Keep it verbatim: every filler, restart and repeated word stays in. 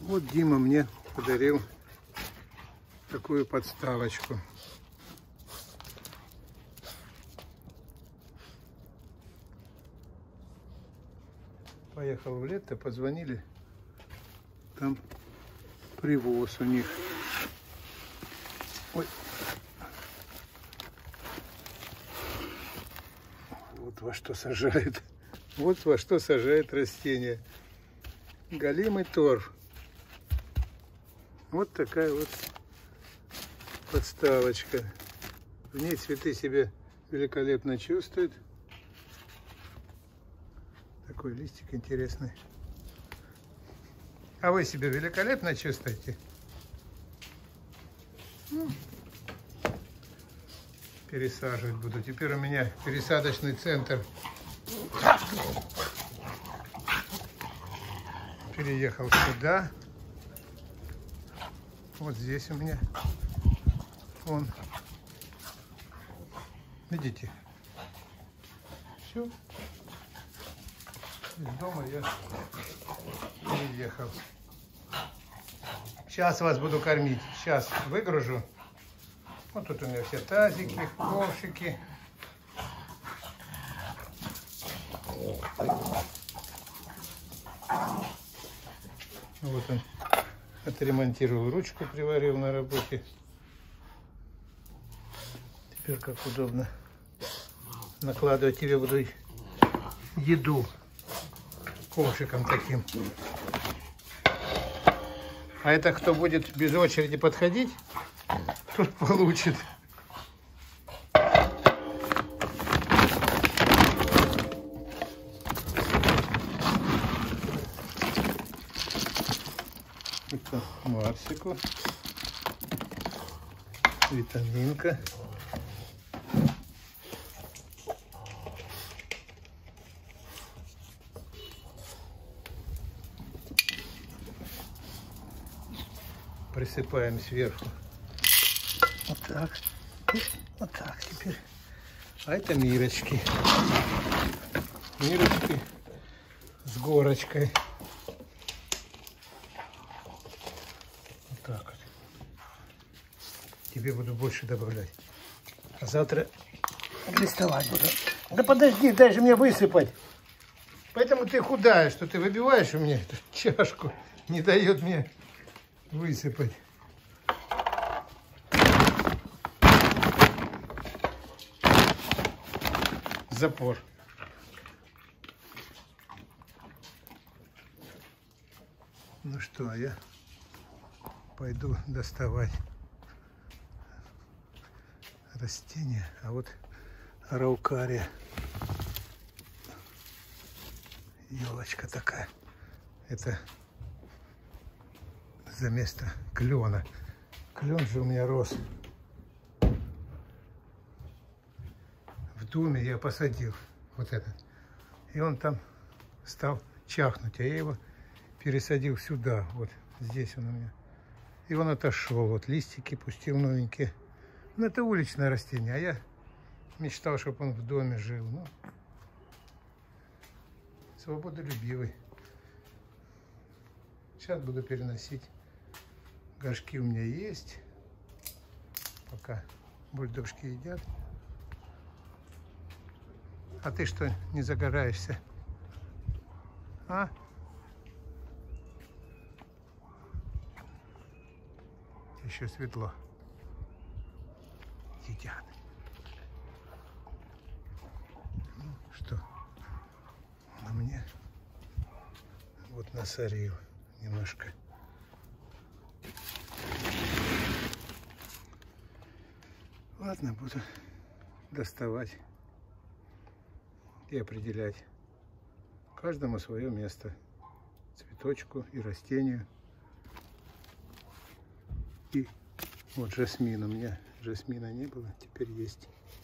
Вот Дима мне подарил такую подставочку. Поехал в лето, позвонили, там привоз у них. Ой. Вот во что сажает, вот во что сажает растение. Галимый торф. Вот такая вот подставочка. В ней цветы себя великолепно чувствуют. Такой листик интересный. А вы себя великолепно чувствуете? Ну, пересаживать буду. Теперь у меня пересадочный центр. Переехал сюда. Вот здесь у меня. Вон. Видите? Все. Из дома я переехал. Сейчас вас буду кормить. Сейчас выгружу. Вот тут у меня все тазики, ковшики. Вот он. Отремонтировал ручку, приварил на работе. Теперь как удобно накладывать. Тебе буду еду ковшиком таким. А это кто будет без очереди подходить, тот получит. Это Марсику. Витаминка. Присыпаем сверху. Вот так. И вот так теперь. А это мирочки. Мирочки с горочкой. Вот так вот. Тебе буду больше добавлять. А завтра листовать буду. Да подожди, дай же мне высыпать. Поэтому ты худая, что ты выбиваешь у меня эту чашку. Не дает мне высыпать. Запор. Ну что, а я пойду доставать растения. А вот араукария. Елочка такая. Это за место клена. Клен же у меня рос. В доме я посадил вот этот. И он там стал чахнуть. А я его пересадил сюда. Вот здесь он у меня. И он отошел. Вот листики пустил новенькие. Ну, это уличное растение. А я мечтал, чтобы он в доме жил. Ну, свободолюбивый. Сейчас буду переносить. Горшки у меня есть. Пока бульдожки едят. А ты что, не загораешься? А? Еще светло. Едят. Ну что? На мне вот насорил немножко. Ладно, буду доставать и определять каждому свое место, цветочку и растению. И вот жасмин, у меня жасмина не было, теперь есть.